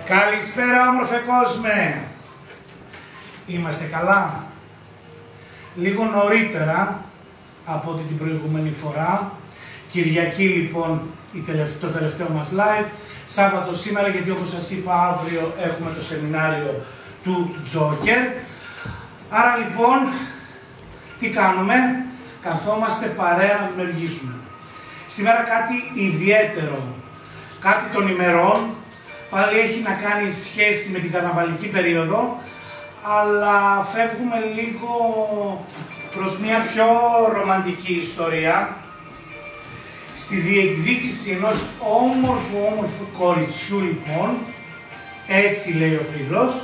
Καλησπέρα όμορφε κόσμε! Είμαστε καλά? Λίγο νωρίτερα από ό,τι την προηγούμενη φορά. Κυριακή λοιπόν το τελευταίο μας live. Σάββατο σήμερα, γιατί όπως σας είπα αύριο έχουμε το σεμινάριο του Τζόκερ. Άρα λοιπόν, τι κάνουμε? Καθόμαστε παρέα να δημιουργήσουμε. Σήμερα κάτι ιδιαίτερο, κάτι των ημερών, πάλι έχει να κάνει σχέση με την καρναβαλική περίοδο, αλλά φεύγουμε λίγο προς μια πιο ρομαντική ιστορία, στη διεκδίκηση ενός όμορφου κοριτσιού λοιπόν, έτσι λέει ο θρύλος,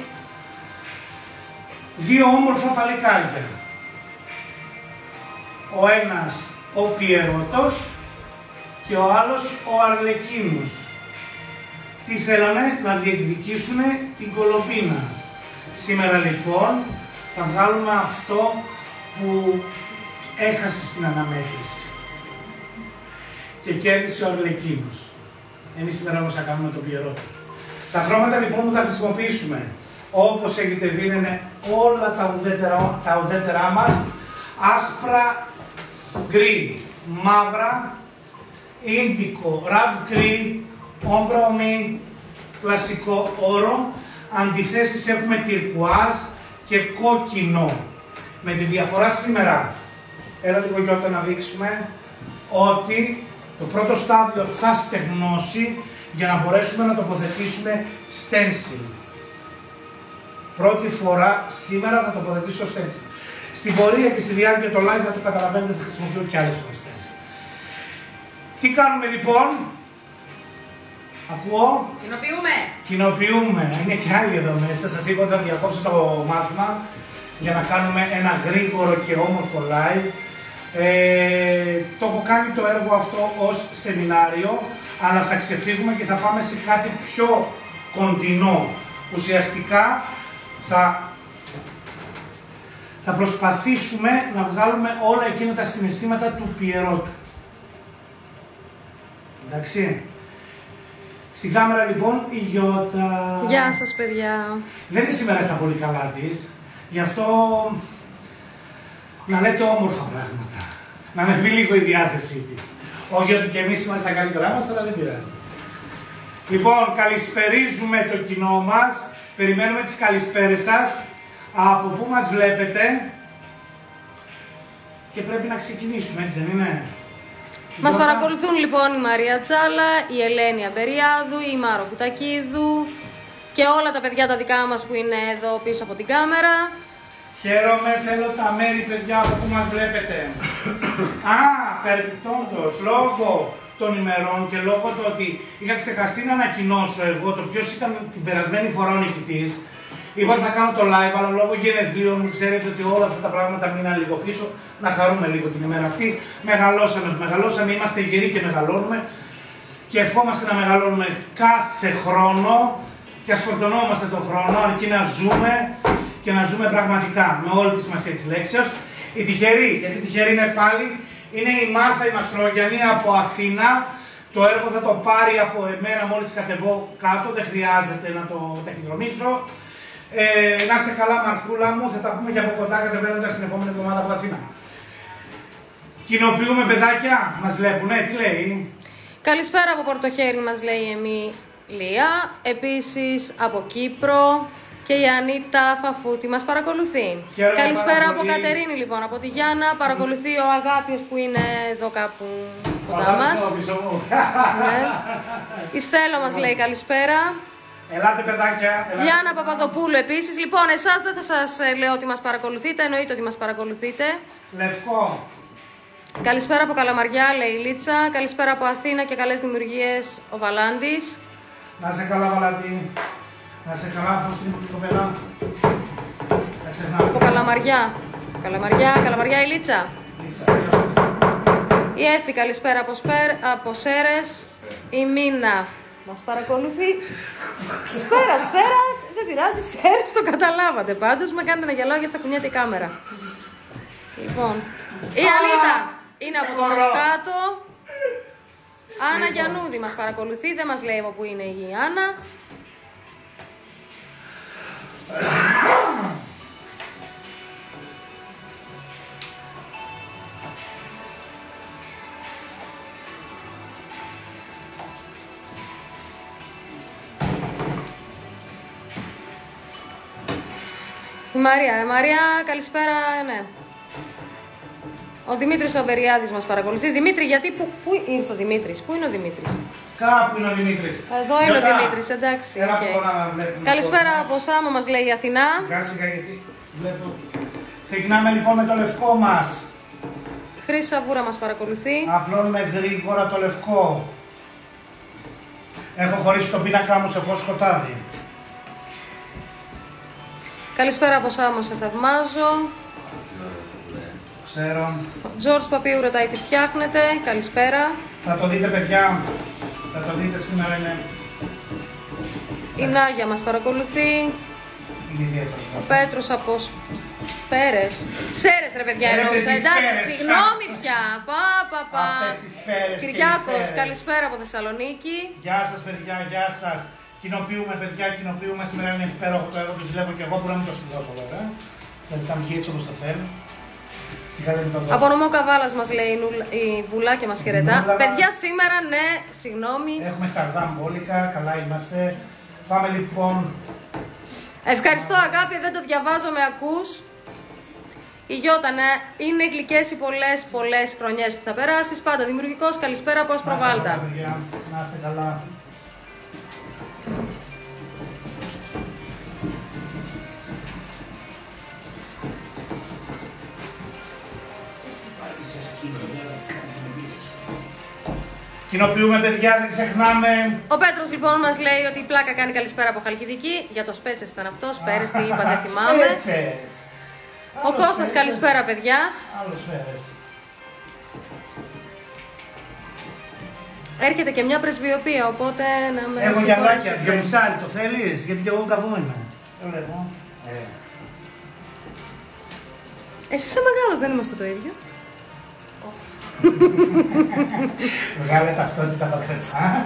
δύο όμορφα παλικάρια. Ο ένας ο Πιερώτος και ο άλλος ο Αρλεκίνος. Τι θέλανε? Να διεκδικήσουν την Κολομπίνα. Σήμερα λοιπόν θα βγάλουμε αυτό που έχασε στην αναμέτρηση και κέρδισε ο Αρλεκίνος. Εμείς σήμερα όμως θα κάνουμε τον Pierrot. Τα χρώματα λοιπόν που θα χρησιμοποιήσουμε, όπως έχετε δει, είναι όλα τα ουδέτερά μας, άσπρα, γκρι, μαύρα, ίντικο, ραβ γκρι, όμπρα ομή, κλασικό όρο. Αντιθέσεις έχουμε τυρκουάζ και κόκκινο. Με τη διαφορά σήμερα, έλα λίγο Γιώτα να δείξουμε, ότι το πρώτο στάδιο θα στεγνώσει για να μπορέσουμε να τοποθετήσουμε stencil. Πρώτη φορά σήμερα θα τοποθετήσω stencil. Στην πορεία και στη διάρκεια του live θα το καταλαβαίνετε, θα χρησιμοποιώ και άλλες φορές stencil. Τι κάνουμε λοιπόν? Ακούω. Κοινοποιούμε. Είναι και άλλοι εδώ μέσα. Σας είπα ότι θα διακόψω το μάθημα για να κάνουμε ένα γρήγορο και όμορφο live. Το έχω κάνει το έργο αυτό ως σεμινάριο, αλλά θα ξεφύγουμε και θα πάμε σε κάτι πιο κοντινό. Ουσιαστικά θα προσπαθήσουμε να βγάλουμε όλα εκείνα τα συναισθήματα του Pierrot. Εντάξει. Στην κάμερα λοιπόν η Γιώτα. Γεια σας παιδιά. Δεν είναι σήμερα στα πολύ καλά της, γι' αυτό να λέτε όμορφα πράγματα. Να ανεβεί λίγο η διάθεσή της. Όχι ότι και εμείς είμαστε στα καλύτερά μας, αλλά δεν πειράζει. Λοιπόν, καλησπερίζουμε το κοινό μας. Περιμένουμε τις καλησπέρες σας. Από πού μας βλέπετε? Και πρέπει να ξεκινήσουμε, έτσι δεν είναι? Μας παρακολουθούν λοιπόν η Μαρία Τσάλα, η Ελένη Αμπεριάδου, η Μάρο Κουτακίδου και όλα τα παιδιά τα δικά μας που είναι εδώ πίσω από την κάμερα. Χαίρομαι, θέλω τα μέρη παιδιά από που μας βλέπετε. Περιπτώντος, λόγω των ημερών και λόγω του ότι είχα ξεχαστεί να ανακοινώσω εγώ το ποιος ήταν την περασμένη φορά ο νικητής, είπα ότι θα κάνω το live, αλλά λόγω γενεθλίων μου ξέρετε ότι όλα αυτά τα πράγματα μείναν λίγο πίσω. Να χαρούμε λίγο την ημέρα αυτή. Μεγαλώσαμε, είμαστε γεροί και μεγαλώνουμε. Και ευχόμαστε να μεγαλώνουμε κάθε χρόνο και ας φορτωνόμαστε τον χρόνο, αρκεί να ζούμε και να ζούμε πραγματικά με όλη τη σημασία της λέξεως. Η τυχερή, γιατί τυχερή είναι πάλι, είναι η Μάρθα η Μαστρόγιαννη από Αθήνα. Το έργο θα το πάρει από εμένα μόλις κατεβώ κάτω, δεν χρειάζεται να το ταχυδρομήσω. Να είσαι καλά Μαρθούλα μου, θα τα πούμε και από κοντά κατεβαίνοντας την επόμενη εβδομάδα από Αθήνα. Κοινοποιούμε παιδάκια, μας βλέπουνε, τι λέει? Καλησπέρα από Πορτοχέρι μας λέει η Εμιλία, επίσης από Κύπρο και η Ανίτα Φαφούτη μας παρακολουθεί. Καλησπέρα από Κατερίνη λοιπόν, από τη Γιάννα, παρακολουθεί ο Αγάπιος που είναι εδώ κάπου κοντά μας. Ναι. Η Στέλλο μας λέει καλησπέρα. Ελάτε παιδάκια. Γιάννα Παπαδοπούλου επίσης. Λοιπόν, εσάς δεν θα σας λέω ότι μας παρακολουθείτε, εννοείται ότι μας παρακολουθείτε. Λευκό. Καλησπέρα από Καλαμαριά, λέει η Λίτσα. Καλησπέρα από Αθήνα και καλές δημιουργίες ο Βαλάντης. Να σε καλά Βαλάντη. Να σε καλά, πώς την κοπέλα. Τα ξεχνάμε. Από Καλαμαριά. Καλαμαριά η Λίτσα. Η Έφη, καλησπέρα από Σέρες. Η Μίνα μας παρακολουθεί. Σπέρα, δεν πειράζει, Σέρες, το καταλάβατε. Πάντως με κάνετε να γελάω γιατί θα κουνιέται η κάμερα. Λοιπόν, η Ανίτα είναι από το Μοσχάτο. Άννα Γιαννούδη μας παρακολουθεί, δεν μας λέει από πού είναι η Άννα. Η Μαρία, καλησπέρα, ναι. Ο Δημήτρης ο Αμπεριάδης μας παρακολουθεί. Δημήτρη, γιατί, πού ήρθε ο Δημήτρης, πού είναι ο Δημήτρης? Κάπου είναι ο Δημήτρης. Εδώ είναι ο Δημήτρης, εντάξει. Καλησπέρα από Σάμο μας λέει η Αθηνά. Σιγά σιγά γιατί βλέπω. Ξεκινάμε λοιπόν με το λευκό μας. Χρήση Σαβούρα μας παρακολουθεί. Απλώνουμε γρήγορα το λευκό. Έχω χωρίσει τον πίνακά μου σε φως σκοτάδι. Καλησπέρα από Σάμο, σε θαυμάζω. Ξέρω. Τζόρτζ Παπίου ρωτάει τι φτιάχνετε. Καλησπέρα. Θα το δείτε παιδιά. Θα το δείτε σήμερα είναι. Η Νάγια μας παρακολουθεί. Ο Πέτρος από Πέρες. Σέρες ρε παιδιά εννοούσα. Εντάξει, συγγνώμη πια. Αυτές οι σφαίρες. Κυριάκος, καλησπέρα από Θεσσαλονίκη. Γεια σας παιδιά, γεια σας. Κοινοποιούμε παιδιά, κοινοποιούμε. Σήμερα είναι υπέροχο το έργο που ζηλεύω και εγώ. Μπορώ να μην το σπουδώσω βέβαια. Θα ήταν βγει έτσι όπως το θέλω. Από νομό Καβάλας μας λέει η Βουλά και μας χαιρετά. Παιδιά σήμερα ναι, συγγνώμη. Έχουμε σαρδάμπολικα, καλά είμαστε. Πάμε λοιπόν. Ευχαριστώ αγάπη, δεν το διαβάζω, με ακούς. Η Γιώτα, ναι, είναι γλυκές οι πολλές χρονιές που θα περάσεις. Πάντα δημιουργικός, καλησπέρα από Ασπροβάλτα. Να είστε καλά. Κοινοποιούμε παιδιά, δεν ξεχνάμε. Ο Πέτρος λοιπόν μας λέει ότι η πλάκα κάνει καλησπέρα από Χαλκιδική. Για το Σπέτσες ήταν αυτό, Σπέρες, τι είπα, δεν θυμάμαι. Ο Κώστας, καλησπέρα παιδιά. Άλλο Σπέρες. Έρχεται και μια πρεσβειοποία, οπότε να με έχω γυαλάκια, 2,5 το θέλεις, γιατί και εγώ καβού είμαι. Εσύ είσαι μεγάλος, δεν είμαστε το ίδιο. Βγάλε ταυτότητα πακρετσά.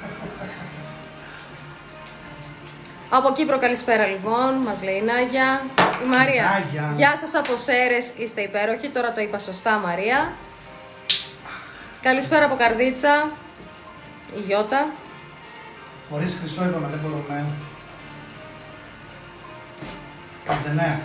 Από Κύπρο καλησπέρα λοιπόν, μας λέει η Νάγια. Η Μαρία, γεια σας από Σέρες, είστε υπέροχοι. Τώρα το είπα σωστά Μαρία. Καλησπέρα από Καρδίτσα. Η Γιώτα. Χωρίς χρυσό είπαμε, δεν μπορούμε. Κατζενέα.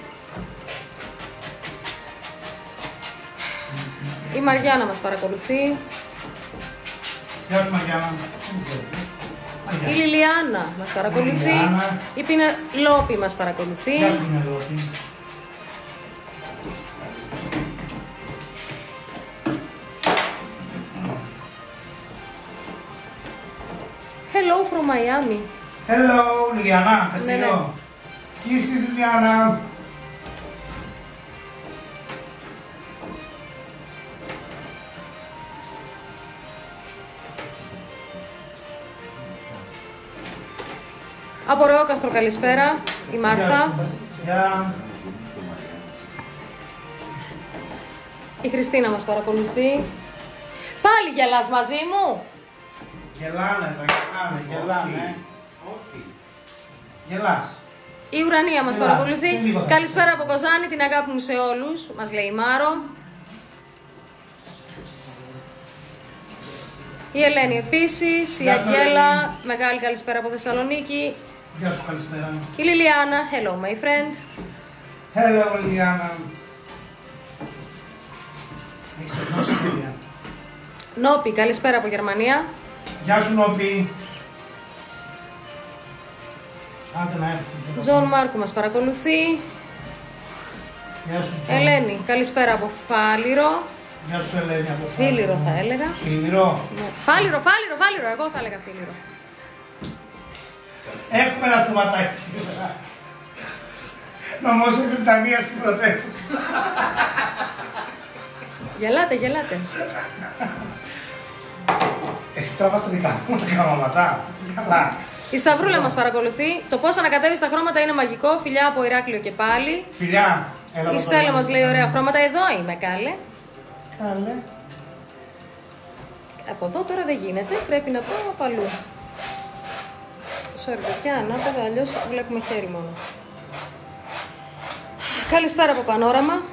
Η Μαριάννα μας παρακολουθεί. Γεια σου Μαριάννα. Η Λιλιάννα μας παρακολουθεί. Η Πινελόπη μας παρακολουθεί. Γεια σου Πινελόπη. Hello from Miami. Hello Λιλιάννα, Καστιλιό. Kisses Λιλιάννα. Από Ρεόκαστρο καλησπέρα, η Μάρθα. Γεια. Η Χριστίνα μας παρακολουθεί. Πάλι γελάς μαζί μου. Γελάνε, θα γελάνε. Όχι. Γελάς. Η Ουρανία μας παρακολουθεί. Καλησπέρα από Κοζάνη, την αγάπη μου σε όλους, μας λέει η Μάρο. Η Ελένη επίσης, η Αγγέλα, μεγάλη καλησπέρα από Θεσσαλονίκη. Γεια σου, καλησπέρα. Η Λιλιάνα, hello my friend. Hello Λιλιάνα. Έχεις εκνώσει φίλια. Νόπι, καλησπέρα από Γερμανία. Γεια σου Νόπι. Άντε να έρθει. Τζον Μάρκου μας παρακολουθεί. Γεια σου Τζον. Ελένη, καλησπέρα από Φάληρο. Γεια σου Ελένη από Φάληρο. Φίληρο θα έλεγα. Φίληρο. Ναι. Φάληρο, εγώ θα έλεγα Φίληρο. Έχουμε ένα θυματάκι σήμερα. Νομός η Βρυτανία συμπροτέτους. Γελάτε. Εσύ τραβάς τα δικά μου τα καμαματά. Καλά. Η Σταυρούλα μας παρακολουθεί. Το πώς ανακατεύεις τα χρώματα είναι μαγικό. Φιλιά από Ηράκλειο και πάλι. Φιλιά. Η Στέλλα μας λέει ωραία χρώματα. Εδώ είμαι, κάλε. Καλέ. Από εδώ τώρα δεν γίνεται. Πρέπει να πάω από αλλού. Sorry, παιδιά, ανάποδα, αλλιώς βλέπουμε χέρι μόνο. Καλησπέρα από Πανόραμα.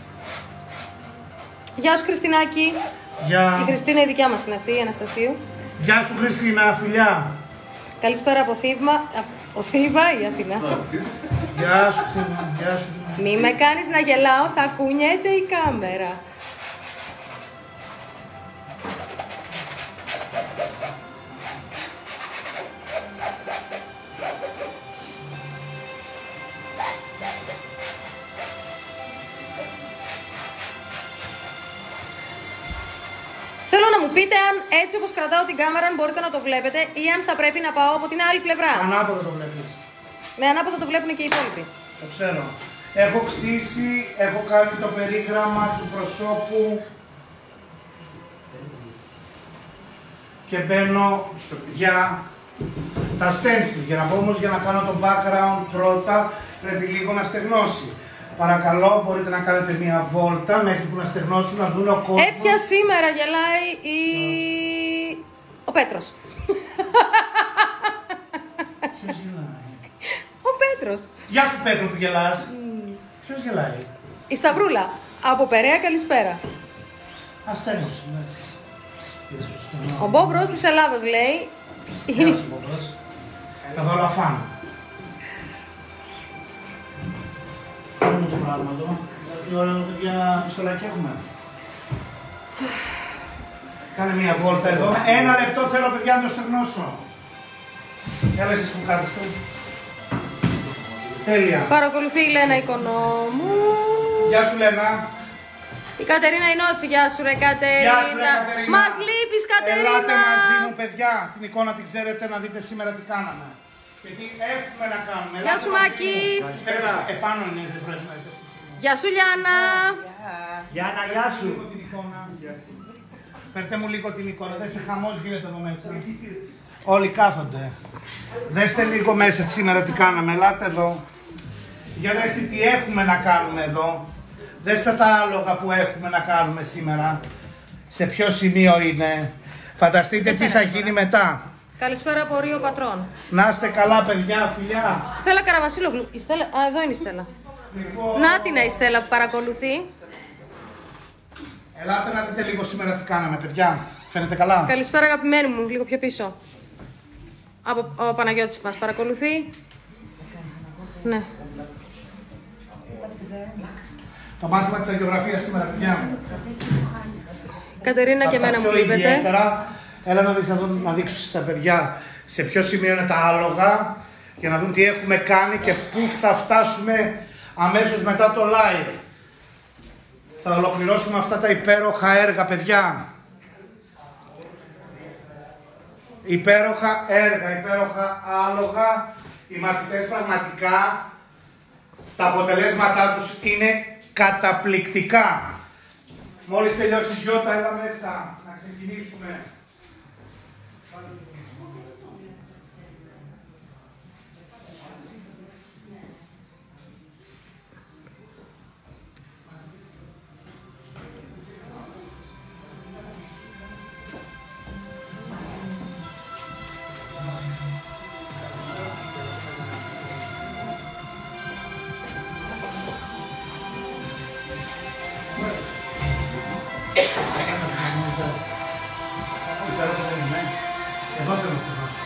Γεια σου Χριστινάκη. Γεια. Η Χριστίνα η δικιά μας είναι αυτή, η Αναστασίου. Γεια σου Χριστίνα, φιλιά. Καλησπέρα από Θήβα, η Αθηνά. Γεια σου, Θήμα, γεια σου. Μη με κάνεις να γελάω, θα κουνιέται η κάμερα. Θέλω να μου πείτε αν έτσι όπως κρατάω την κάμερα, αν μπορείτε να το βλέπετε ή αν θα πρέπει να πάω από την άλλη πλευρά. Ανάποδα το βλέπεις. Ναι, ανάποδα το βλέπουν και οι υπόλοιποι. Το ξέρω. Έχω ξύσει, έχω κάνει το περίγραμμα του προσώπου και μπαίνω για τα stencil. Για να πω όμως, για να κάνω το background πρώτα πρέπει λίγο να στεγνώσει. Παρακαλώ, μπορείτε να κάνετε μία βόλτα μέχρι που να στεγνώσουν, να δουν ο κόσμος. Έπια σήμερα γελάει ο Πέτρος. Ποιος γελάει? Ο Πέτρος. Γεια σου Πέτρο που γελάς. Ποιος γελάει? Η Σταυρούλα. Από Περαία, καλησπέρα. Αστέγνωσε, εντάξει. Ο Μπόμπρος της Ελλάδος λέει. Θα δω όλα φάνα. Φέρνουμε το πράγμα εδώ. Τι ώρα παιδιά πιστολάκι έχουμε. Κάνε μια βόλτα εδώ. Ένα λεπτό θέλω παιδιά να το στεγνώσω. Έλα εσείς που κάθεστε. Τέλεια. Παρακολουθεί η Λένα Οικονόμου. Γεια σου Λένα. Η Κατερίνα Ινότσι, γεια σου ρε Κατερίνα. Γεια σου ρε Κατερίνα. Μας λείπεις Κατερίνα. Ελάτε μαζί μου παιδιά. Την εικόνα την ξέρετε, να δείτε σήμερα τι κάναμε. Και τι έχουμε να κάνουμε. Γεια σου Μάκη. Επάνω είναι, δεν πρέπει να. Γεια σου Λιάννα. Γιάννα, γεια σου. Φέρτε μου λίγο την εικόνα, δέστε χαμός γίνεται εδώ μέσα. Όλοι κάθονται. Δέστε λίγο μέσα σήμερα τι κάναμε, ελάτε εδώ. Για δέστε τι έχουμε να κάνουμε εδώ. Δέστε τα άλογα που έχουμε να κάνουμε σήμερα. Σε ποιο σημείο είναι. Φανταστείτε τι θα γίνει μετά. Καλησπέρα από Ρίο Πατρών. Να είστε καλά παιδιά, φιλιά. Στέλλα Καραβασίλογλου. Η Στέλλα... Α, εδώ είναι η Στέλλα. Λοιπόν, Να την η Στέλλα που παρακολουθεί. ελάτε να δείτε λίγο σήμερα τι κάναμε παιδιά. Φαίνεται καλά. Καλησπέρα αγαπημένη μου, λίγο πιο πίσω. Ο Παναγιώτης μας παρακολουθεί. Ναι. Το μάθημα της αγιογραφίας σήμερα παιδιά. Κατερίνα και εμένα μου λείπετε. Ιδιαίτερα, έλα να δεις να δείξω στα παιδιά σε ποιο σημείο είναι τα άλογα για να δουν τι έχουμε κάνει και πού θα φτάσουμε αμέσως μετά το live. Θα ολοκληρώσουμε αυτά τα υπέροχα έργα παιδιά. Υπέροχα έργα, υπέροχα άλογα. Οι μαθητές πραγματικά τα αποτελέσματά τους είναι καταπληκτικά. Μόλις τελειώσεις Γιώτα, έλα μέσα να ξεκινήσουμε. Εδώ θέλω να στεγνώσω.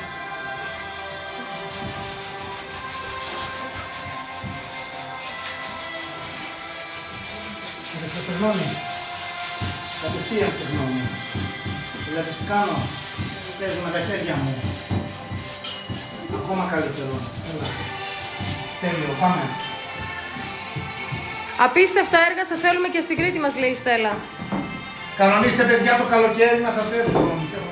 Είδες το στεγνώνει. Κατευθείαν στεγνώνει. Βλέπεις τι κάνω. Παίζω με τα χέρια μου. Ακόμα καλύτερο. Έλα. Τέλειο. Πάμε. Απίστευτα έργα σε θέλουμε και στην Κρήτη μας λέει η Στέλλα. Κανονίστε παιδιά το καλοκαίρι να σας έρθω.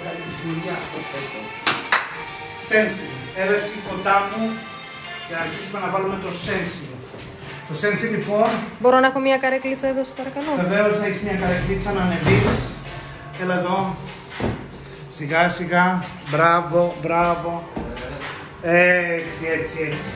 Stencil. Έλα εσύ κοντά μου για να αρχίσουμε να βάλουμε το stencil. Το stencil λοιπόν... Μπορώ να έχω μια καρέκλιτσα εδώ, σε παρακαλώ. Βεβαίως να έχεις μια καρέκλιτσα να ανεβείς. Έλα εδώ. Σιγά σιγά. Μπράβο, μπράβο. Έτσι, έτσι, έτσι.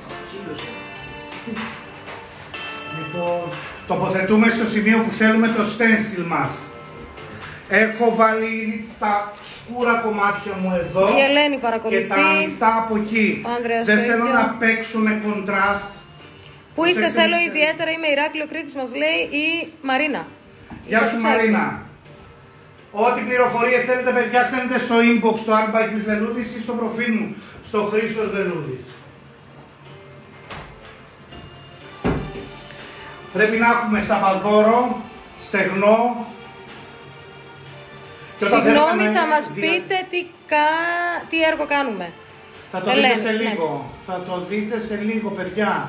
Λοιπόν, τοποθετούμε στο σημείο που θέλουμε το stencil μας. Έχω βάλει τα σκούρα κομμάτια μου εδώ η Ελένη παρακολουθεί. Και τα ανοιχτά από εκεί. Δεν θέλω να παίξω με κοντράστ. Πού είστε, θέλω ιδιαίτερα, είμαι Ηράκλειο Κρήτης μας λέει η Μαρίνα. Γεια σου Μαρίνα. Ό,τι πληροφορίες θέλετε παιδιά στέλνετε στο inbox στο Artbikers Λελούδης ή στο προφίλ μου στο Χρήστος Λελούδης. Πρέπει να έχουμε σαμπαδόρο, στεγνό. Συγγνώμη, θα μας πείτε τι έργο κάνουμε. Θα το δείτε σε λίγο. Ναι. Θα το δείτε σε λίγο, παιδιά.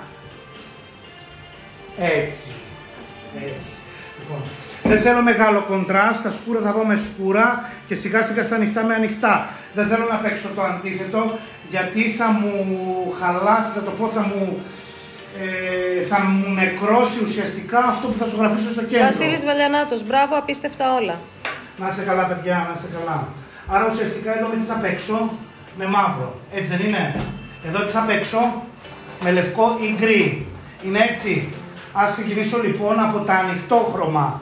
Έτσι. Λοιπόν, δεν θέλω μεγάλο κοντράστ, στα σκούρα θα πάω με σκούρα και σιγά σιγά στα ανοιχτά με ανοιχτά. Δεν θέλω να παίξω το αντίθετο, γιατί θα μου χαλάσει, θα το πω, θα μου νεκρώσει ουσιαστικά αυτό που θα σου γραφήσω στο κέντρο. Βασίλης Βελιανάτος, μπράβο, απίστευτα όλα. Να είστε καλά, παιδιά, να είστε καλά. Άρα ουσιαστικά εδώ με τι θα παίξω, με μαύρο, έτσι δεν είναι? Εδώ τι θα παίξω, με λευκό ή γκρι. Είναι έτσι? Ας ξεκινήσω λοιπόν από τα ανοιχτόχρωμα.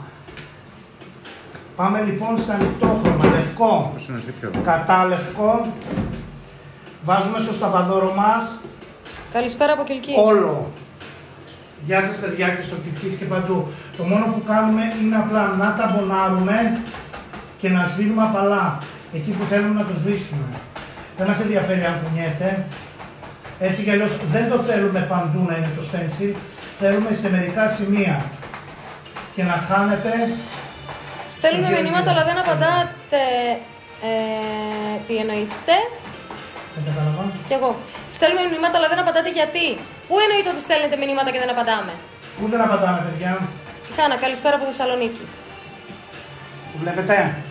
Πάμε λοιπόν στα ανοιχτόχρωμα. Λευκό, κατά λευκό. Βάζουμε στο σταυροδόρο μας. Καλησπέρα από Κιλκής. Όλο. Γεια σας παιδιά και στο Κιλκής και παντού. Το μόνο που κάνουμε είναι απλά να ταμπονάρουμε και να σβήνουμε απαλά. Εκεί που θέλουμε να το σβήσουμε. Δεν μας ενδιαφέρει αν κουνιέται. Έτσι κι αλλιώς δεν το θέλουμε παντού να είναι το stencil. Θέλουμε σε μερικά σημεία. Και να χάνετε. Στέλνουμε μηνύματα αλλά δεν απαντάτε. Τι εννοείτε? Δεν καταλαβαίνω. Κι εγώ. Στέλνουμε μηνύματα αλλά δεν απαντάτε γιατί? Πού εννοείται ότι στέλνετε μηνύματα και δεν απαντάμε? Πού δεν απαντάμε, παιδιά? Χάνα, καλησπέρα από Θεσσαλονίκη. Βλέπετε.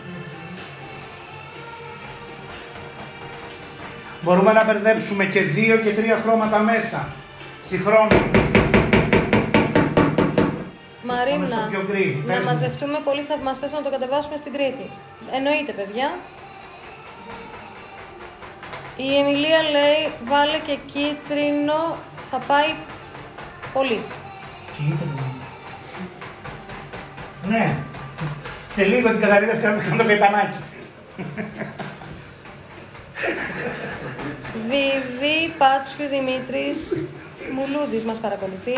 Μπορούμε να μπερδέψουμε και 2 και 3 χρώματα μέσα. Συγχρόνως. Μαρίνα, να μαζευτούμε πολλοί θαυμαστές να το κατεβάσουμε στην Κρήτη. Εννοείται, παιδιά. Η Εμιλία λέει, βάλε και κίτρινο, θα πάει πολύ. Κίτρινο. Ναι. Σε λίγο την Καταρίνα φτιάχνω να κάνω το καϊτανάκι. Βιβί Πάτσιου Δημήτρης Μουλούδης μας παρακολουθεί.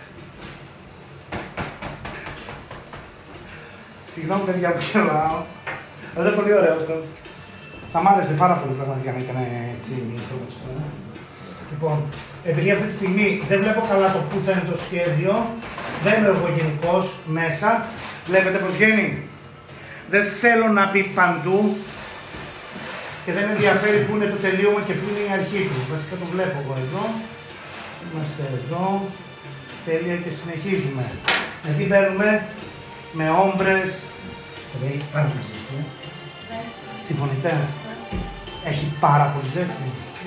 Συγγνώμη παιδιά που γελάω. Αλλά είναι πολύ ωραίο αυτό. Θα μ' άρεσε πάρα πολύ πραγματικά να ήταν έτσι. Λοιπόν, επειδή αυτή τη στιγμή δεν βλέπω καλά το που θα είναι το σχέδιο, δεν είμαι εγώ γενικός μέσα. Βλέπετε πως βγαίνει. Δεν θέλω να μπει παντού και δεν με ενδιαφέρει που είναι το τελείωμα και που είναι η αρχή του. Βασικά το βλέπω εγώ εδώ. Είμαστε εδώ. Τέλεια και συνεχίζουμε. Γιατί μπαίνουμε με όμπρες. Εδώ έχει πάρα πολύ ζέστη. Συμφωνείτε? Έχει πάρα πολύ ζέστη.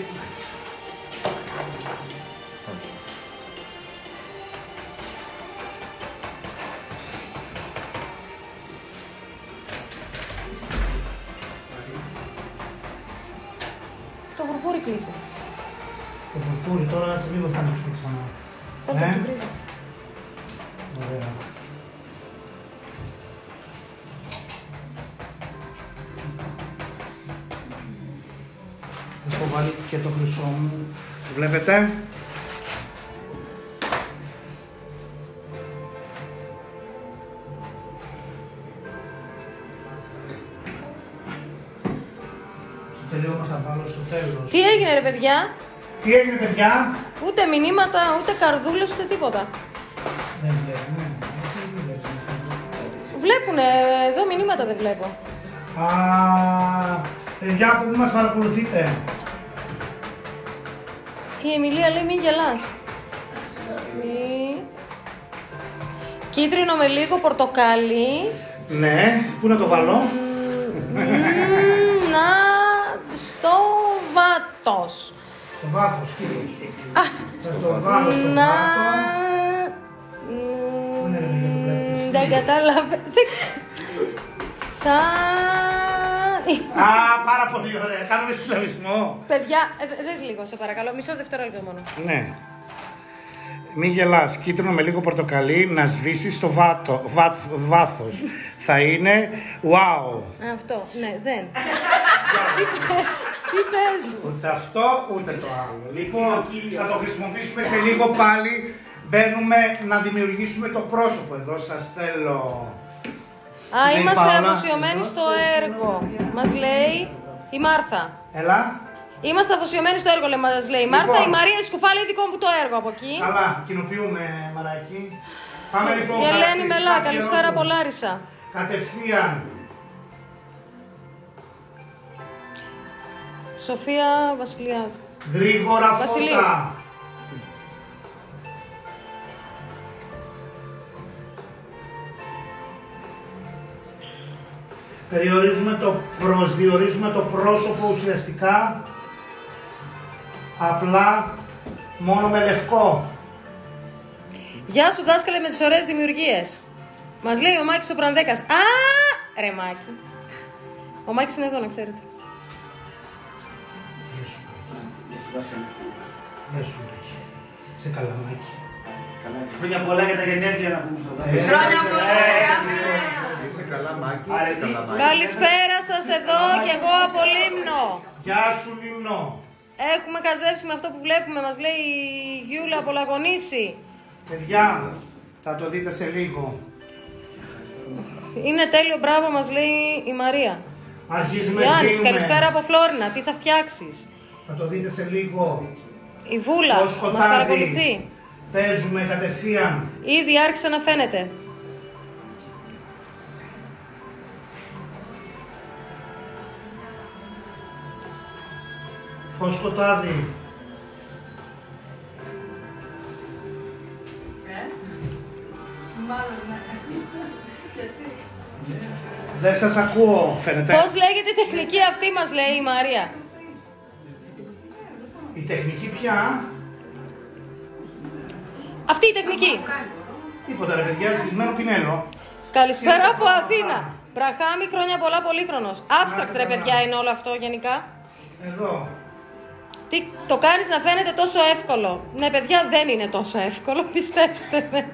Το φουρφούρι κλείσει. Το φουρφούρι τώρα σε λίγο θα ανοίξουμε ξανά. Πότε το βρίζω. Ωραία. Έχω βάλει και το χρυσό μου. Βλέπετε. Στο τελείωμα θα βάλω στο τέλος. Τι έγινε ρε παιδιά? Τι έγινε παιδιά? Ούτε μηνύματα, ούτε καρδούλες, ούτε τίποτα. Δεν βλέπουμε. Εσύ δεν βλέπεις. Βλέπουνε, εδώ μηνύματα δεν βλέπω. Α, παιδιά από πού μας παρακολουθείτε? Η Εμιλία λέει μην γελάς. Κίτρινο με λίγο πορτοκάλι. Ναι, πού να το βάλω? Να στο βάτος. Στο βάθος, κύριος. Θα το βάλω στο βάθος. Πού είναι ρε παιδιά το βλέπετε? Δεν κατάλαβε. Θα... Α, πάρα πολύ ωραία. Κάνουμε συλλογισμό. Παιδιά, δες λίγο, σε παρακαλώ. Μισό δευτερόλεπτο μόνο. Ναι. Μην γελάς. Κίτρινο με λίγο πορτοκαλί να σβήσει στο βάθος. Θα είναι wow. Αυτό, ναι, δεν. Τι πες? Ούτε αυτό, ούτε το άλλο. Λοιπόν, θα το χρησιμοποιήσουμε σε λίγο πάλι. Μπαίνουμε να δημιουργήσουμε το πρόσωπο εδώ. Σας θέλω. Α, είμαστε αφοσιωμένοι στο έργο. Μας λέει η Μάρθα. Έλα. Είμαστε αφοσιωμένοι στο έργο, μας λέει η Μάρθα. Λοιπόν. Η Μαρία Σκουφάλη, δικό μου το έργο από εκεί. Καλά, κοινοποιούμε, Μαράκι. Πάμε λοιπόν. Η Ελένη Μελά, καλησπέρα από Λάρισα. Κατευθείαν. Σοφία Βασιλιάδου. Γρήγορα φώτα. Προσδιορίζουμε το πρόσωπο ουσιαστικά απλά μόνο με λευκό. Γεια σου δάσκαλε με τις ωραίες δημιουργίες. Μας λέει ο Μάκης ο Πρανδέκας. Α, ρε Μάκη. Ο Μάκης είναι εδώ να ξέρετε. Γεια σου. Γεια σου Μάκη. Είσαι καλά Μάκη. Χρόνια πολλά για τα γενέθλια να πούμε στο Χρόνια πολλά. Είσαι καλά Μάκη. Καλησπέρα σας εδώ και εγώ από Λίμνο. Γεια σου Λίμνο. Έχουμε καζέψει με αυτό που βλέπουμε, μας λέει η Γιούλα από Λαγονίση. Παιδιά, θα το δείτε σε λίγο. Είναι τέλειο, μπράβο, μας λέει η Μαρία. Αρχίζουμε Γιάννης, καλησπέρα από Φλόρινα, τι θα φτιάξεις? Θα το δείτε σε λίγο. Η Βούλα μας παρακολουθεί. Παίζουμε κατευθείαν. Ήδη άρχισε να φαίνεται. Φως σκοτάδι. Δεν σας ακούω, φαίνεται. Πώς λέγεται η τεχνική αυτή, μας λέει η Μαρία? Η τεχνική πια? Αυτή η τεχνική. Τίποτα ρε παιδιά, σβησμένο πινέλο. Καλησπέρα από Αθήνα. Μπραχάμι, χρόνια πολλά, πολύχρονος. Abstract ρε παιδιά είναι όλο αυτό γενικά. Εδώ. Τι το κάνεις να φαίνεται τόσο εύκολο? Ναι παιδιά, δεν είναι τόσο εύκολο, πιστέψτε με.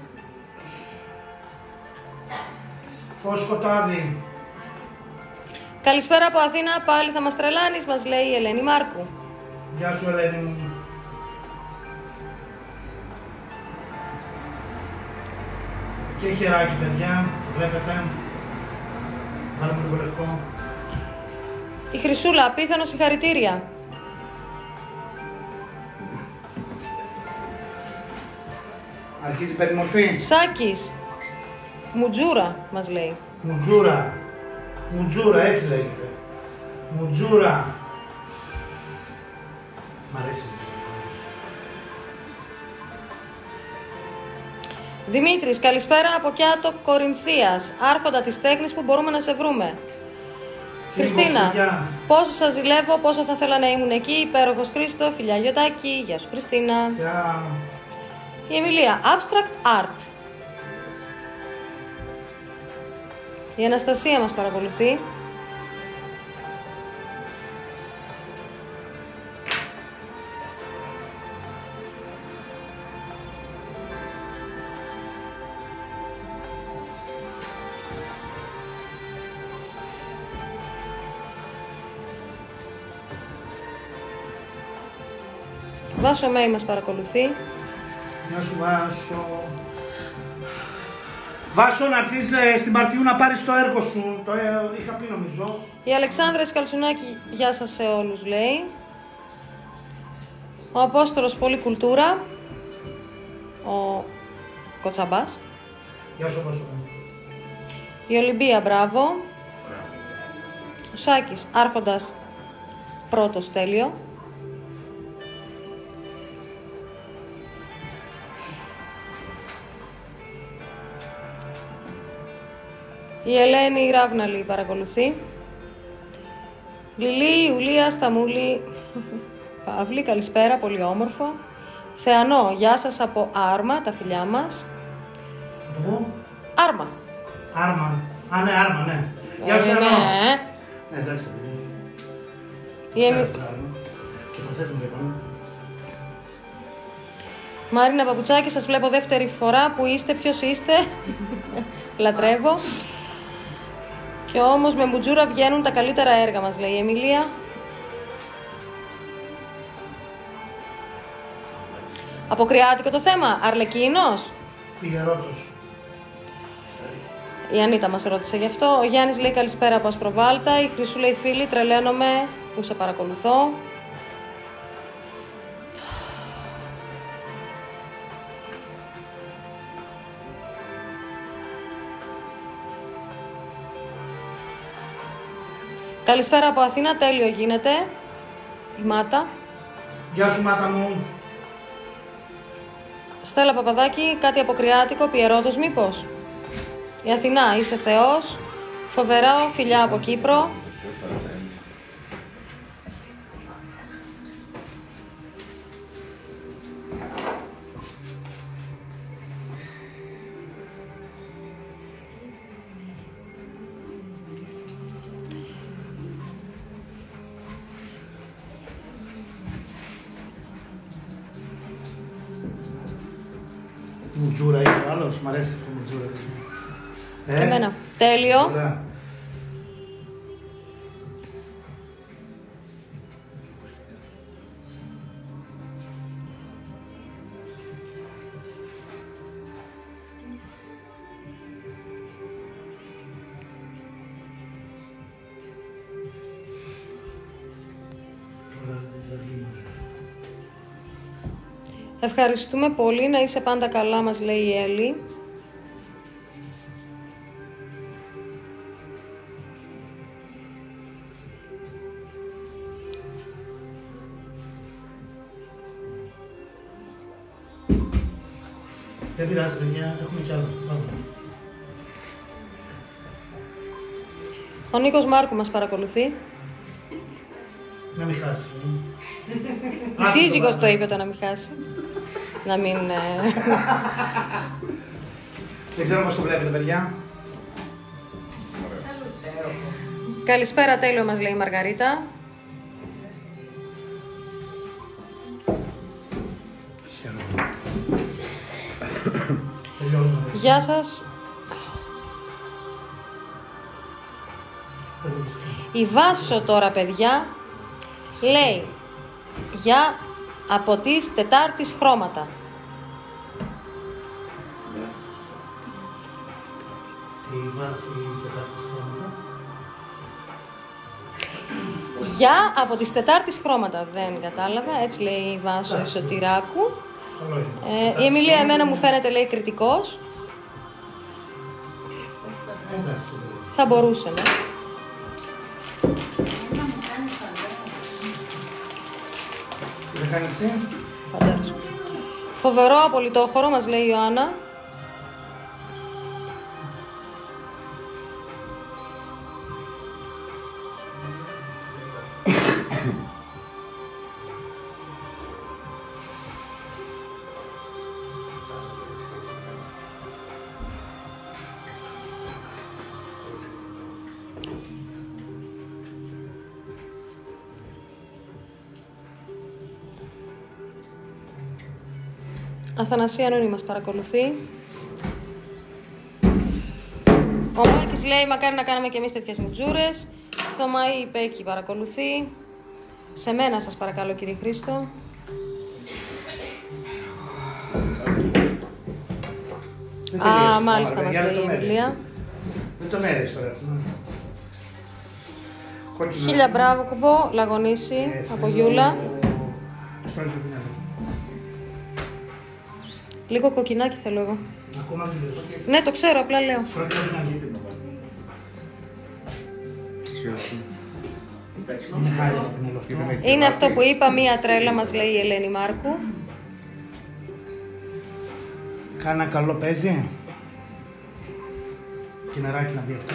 Φως σκοτάδι. Καλησπέρα από Αθήνα, πάλι θα μας τρελάνεις, μας λέει η Ελένη Μάρκου. Γεια σου Ελένη μου. Και χεράκι παιδιά, βλέπετε. Βάλουμε λίγο λευκό. Η Χρυσούλα, απίθανο συγχαρητήρια. Αρχίζει η περιμορφή. Σάκης, Μουτζούρα μας λέει. Μουτζούρα. Μουτζούρα, έτσι λέγεται. Μουτζούρα. Μ' αρέσει η μουτζούρα. Δημήτρης, καλησπέρα από Κιάτο Κορινθίας. Άρχοντα της τέχνης που μπορούμε να σε βρούμε. Χριστίνα, πόσο σας ζηλεύω, πόσο θα ήθελα να ήμουν εκεί. Υπέροχος Χρήστο, φιλιά Γιωτάκη. Γεια σου Χριστίνα. Γεια. Η Εμιλία, Abstract Art. Η Αναστασία μας παρακολουθεί. Βάσο Μέη μας παρακολουθεί. Γεια σου Βάσο. Βάσο, να έρθεις στην Παρτιού να πάρεις το έργο σου. Το είχα πει νομίζω. Η Αλεξάνδρα Σκαλτσουνάκη, γεια σας σε όλους λέει. Ο Απόστολος, πολύ κουλτούρα. Ο Κοτσαμπάς. Γεια σου Απόστολο. Η Ολυμπία, μπράβο. Ο Σάκης, άρχοντας πρώτος, τέλειο. Η Ελένη Ράβναλη παρακολουθεί. Λιλή, Ιουλία, Σταμούλη, Παύλη, καλησπέρα, πολύ όμορφο. Θεανό, γεια σας από Άρμα, τα φιλιά μας. Από πού? Άρμα. Άρμα. Α, ναι, Άρμα, ναι. Γεια σου, Θεανό. Ναι, εντάξει. Και προσθέτουμε και πάνω. Μαρίνα Παπουτσάκη, σας βλέπω δεύτερη φορά. Που είστε, ποιος είστε? Λατρεύω. Και όμως με μουτζούρα βγαίνουν τα καλύτερα έργα μας, λέει η Εμιλία. Αποκριάτικο το θέμα, Αρλεκίνος. Πιερώτος. Η Ανίτα μας ρώτησε γι' αυτό. Ο Γιάννης λέει καλησπέρα από Ασπροβάλτα. Η Χρυσού λέει φίλη, τρελαίνομαι που σε παρακολουθώ. Καλησπέρα από Αθήνα, τέλειο γίνεται. Η Μάτα. Γεια σου Μάτα μου. Στέλλα Παπαδάκη, κάτι αποκριάτικο, Πιερώτος μήπως? Η Αθηνά, είσαι θεός. Φοβερά, φιλιά από Κύπρο. Μουτζούρα είναι ο άλλος, μ' αρέσει το μουτζούρα. Εμένα. Τέλειο. Μουτζούρα. Ευχαριστούμε πολύ, να είσαι πάντα καλά, μας λέει η Έλλη. Δεν πειράζει παιδιά, έχουμε κι άλλο. Πάμε. Ο Νίκος Μάρκου μας παρακολουθεί. Να μην χάσει. Η σύζυγος το είπε το να μην χάσει. Να μην... Δεν ξέρω πώς το βλέπετε παιδιά. Καλησπέρα, τέλειο μας λέει η Μαργαρίτα. Γεια σας. Η Βάσο τώρα παιδιά λέει για από τις Τετάρτης χρώματα. Για από τις Τετάρτης χρώματα. Δεν κατάλαβα, έτσι λέει η Βάσο Σωτηράκου. Η Εμιλία εμένα μου φαίνεται λέει κριτικός. Θα μπορούσε, ναι. Τι θα κάνεις εσύ? Φαντάζομαι. Φοβερό απολυτόχωρο μας λέει η Ιωάννα. Αθανασία Νούνη μας παρακολουθεί. Ο Μάκης λέει μακάρι να κάνουμε και εμείς τέτοιες μουτζούρες. Θωμαή Πέκη παρακολουθεί. Σε μένα σας παρακαλώ κύριε Χρήστο. Α, μάλιστα μας λέει η Εμιλία. Δεν το μέρες τώρα. Χίλια μπράβο κουβό, Λαγονίση από Γιούλα. Λίγο κοκκινάκι θέλω εγώ. Ακόμα δεν λες. Ναι, το ξέρω, απλά λέω. Είναι αυτό που είπα, μία τρέλα μας λέει η Ελένη Μάρκου. Κάνα καλό παίζει. Και νεράκι να μπει αυτό.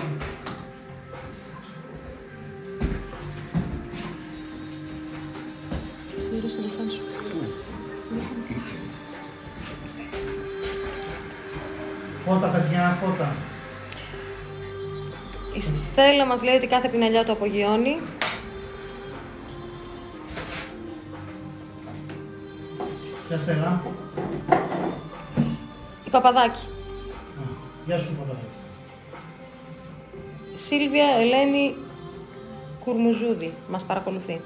Σίγουρα στο λεφάνι σου. Φώτα παιδιά, φώτα. Η Στέλλα μας λέει ότι κάθε πινελιά το απογειώνει. Ποια Στέλλα? Η Παπαδάκη. Γεια σου Παπαδάκη. Σίλβια Ελένη Κουρμουζούδη μας παρακολουθεί.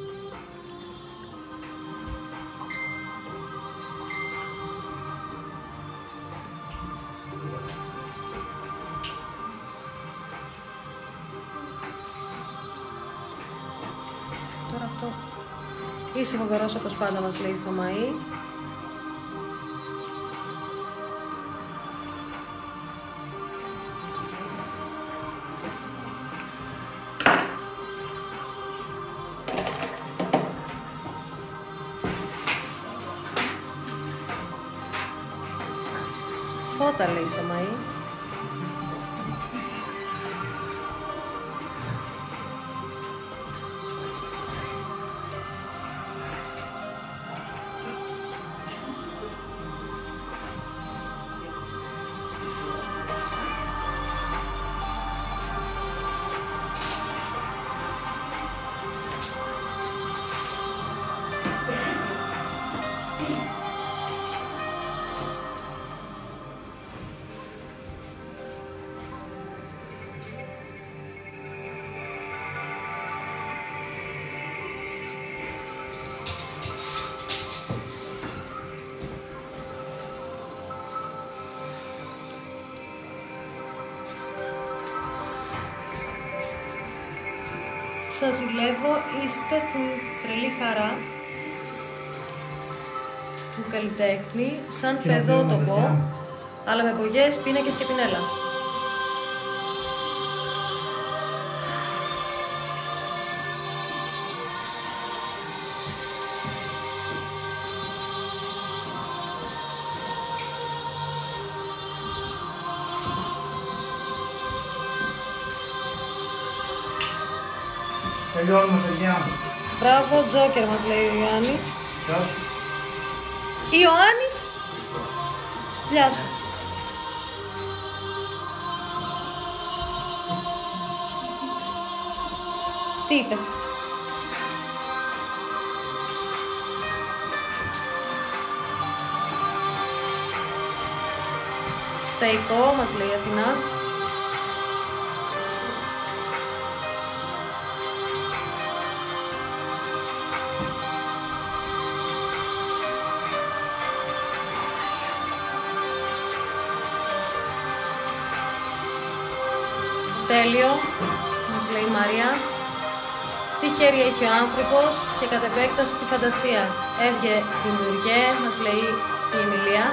Τώρα αυτό. Είσαι φοβερός όπως πάντα μας λέει η Θωμαή. φώτα λέει στο Μαΐ. Σας ζηλεύω, είστε στην τρελή χαρά του καλλιτέχνη, σαν παιδότοπο, αλλά με μπογιές, πίνακες και πινέλα. Τελειώνουμε, παιδιά. Μπράβο, Τζόκερ μας λέει ο Ιωάννης. Γεια σου. Ιωάννης! Γεια σου. Τι είπες? Θεϊκό μας λέει η Αθηνά. Τέλειο, μας λέει η Μαρία. Τι χέρι έχει ο άνθρωπος και κατ' επέκταση τη φαντασία. Έβγε δημιουργέ, μας λέει η Εμιλία.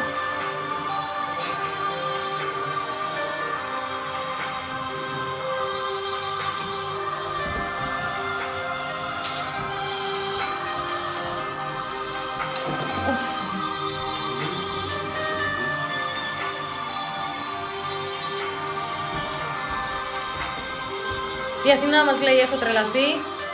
Η Αθηνά μας λέει έχω τρελαθεί.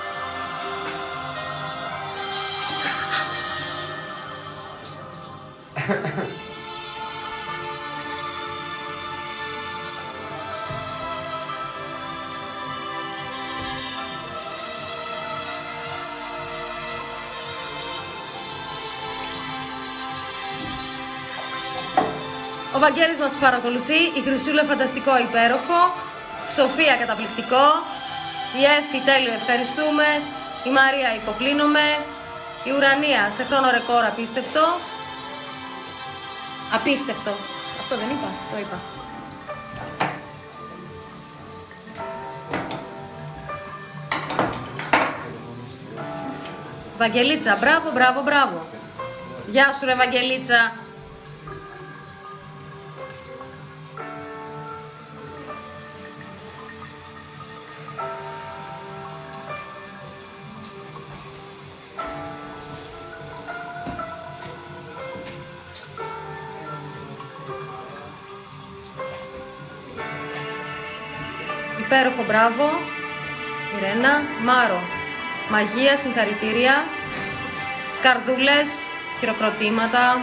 Ο Βαγγέλης μας παρακολουθεί, η Χρυσούλα φανταστικό, υπέροχο, Σοφία καταπληκτικό, η Έφη τέλειο, ευχαριστούμε, η Μαρία υποκλίνομαι, η Ουρανία σε χρόνο ρεκόρ απίστευτο. Απίστευτο. Αυτό δεν είπα, το είπα. Βαγγελίτσα, μπράβο, μπράβο, μπράβο. Γεια σου ρε Βαγγελίτσα. Υπέροχο, μπράβο. Ιρένα, Μάρο. Μαγεία, συγχαρητήρια. Καρδούλες, χειροκροτήματα.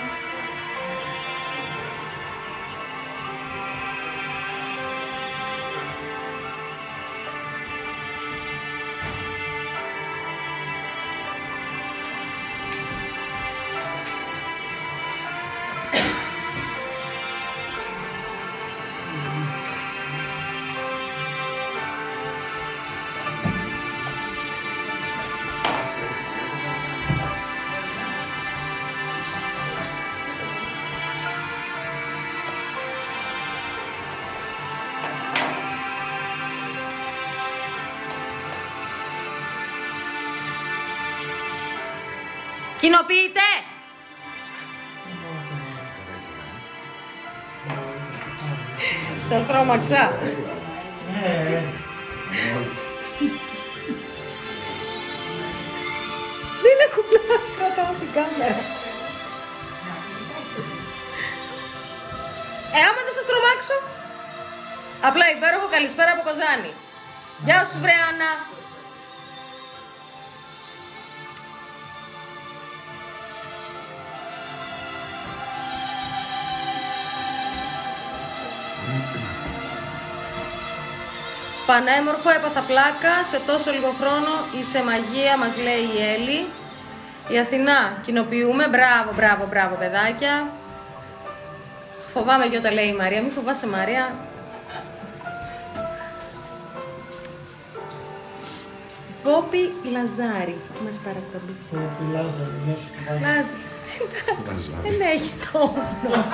Κοινοποιείτε! Σας τρόμαξα. Μην ακουμπλάς κατά την κάμερα. Άμα δεν σας τρομάξω. Απλά υπέροχο καλησπέρα από Κοζάνη. Γεια σου βρε Άννα. Πανέμορφο, έπαθα πλάκα, σε τόσο λίγο χρόνο είσαι μαγεία, μας λέει η Έλλη. Η Αθηνά, κοινοποιούμε, μπράβο παιδάκια. Φοβάμαι Γιώτα, λέει η Μαρία, μη φοβάσαι Μαρία. Πόπι Λαζάρη, μας παρακολουθεί. Πόπι Λάζαρη, Εντάξει, δεν έχει τόνο.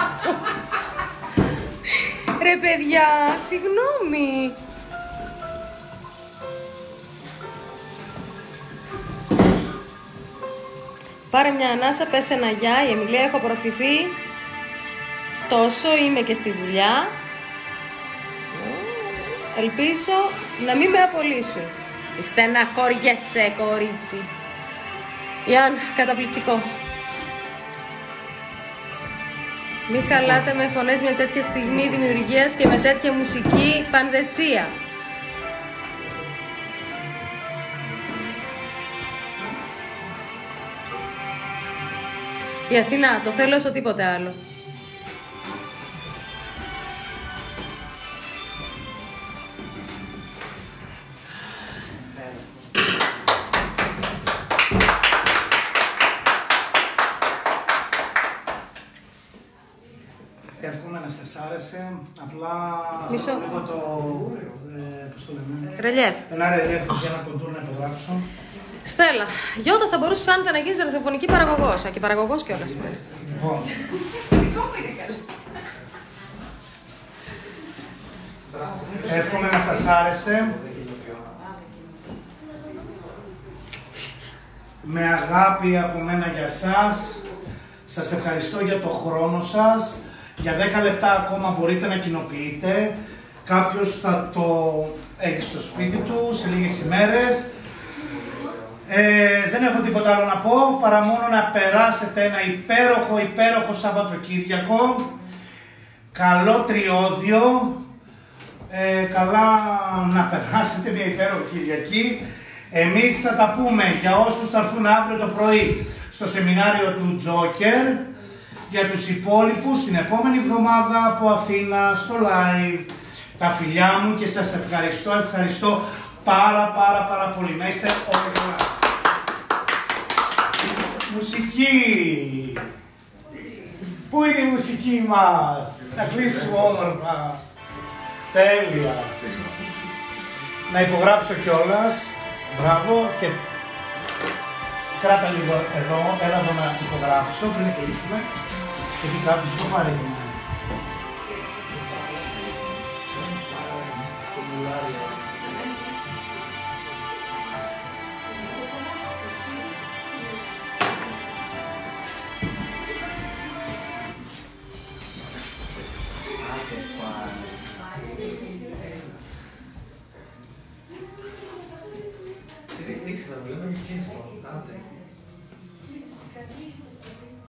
Ρε παιδιά, συγγνώμη. Πάρε μια ανάσα, πες ένα γεια, η Εμιλία, έχω απορροφηθεί τόσο, είμαι και στη δουλειά. Ελπίζω να μην με απολύσουν. Στεναχωριέσαι, κορίτσι. Ιαν, καταπληκτικό. Μη χαλάτε με φωνές μια τέτοια στιγμή δημιουργίας και με τέτοια μουσική πανδεσία. Η Αθηνά, το θέλω όσο τίποτε άλλο. Εύχομαι να σας άρεσε, απλά Μισό. λίγο το, πώς το λέμε, Ρελιέφ. ένα ρελιέφ για να κοντούρ να υπογράψω. Στέλλα, Γιώτα, θα μπορούσες άνετα να γίνεις ραδιοφωνική παραγωγός. Και παραγωγός κιόλας. Λοιπόν, εύχομαι να σας άρεσε. Με αγάπη από μένα για σας. Σας ευχαριστώ για το χρόνο σας. Για 10 λεπτά ακόμα μπορείτε να κοινοποιείτε. Κάποιος θα το έχει στο σπίτι του σε λίγες ημέρες. Δεν έχω τίποτα άλλο να πω, παρά μόνο να περάσετε ένα υπέροχο Σαββατοκύριακο. Καλό τριώδιο. Καλά να περάσετε μια υπέροχη Κυριακή. Εμείς θα τα πούμε για όσους θα έρθουν αύριο το πρωί στο σεμινάριο του Τζόκερ. Για τους υπόλοιπους την επόμενη εβδομάδα από Αθήνα στο live. Τα φιλιά μου και σας ευχαριστώ πάρα πολύ. Να είστε όλοι καλά. Μουσική! Πού είναι η μουσική μας? Να κλείσουμε όμορφα. Τέλεια. Να υπογράψω κιόλας. Μπράβο και κράτα λίγο εδώ, έλα εδώ να υπογράψω πριν κλείσουμε. Γιατί κάποιος το πάρει. Δεν ήξερα, βλέπω και στο.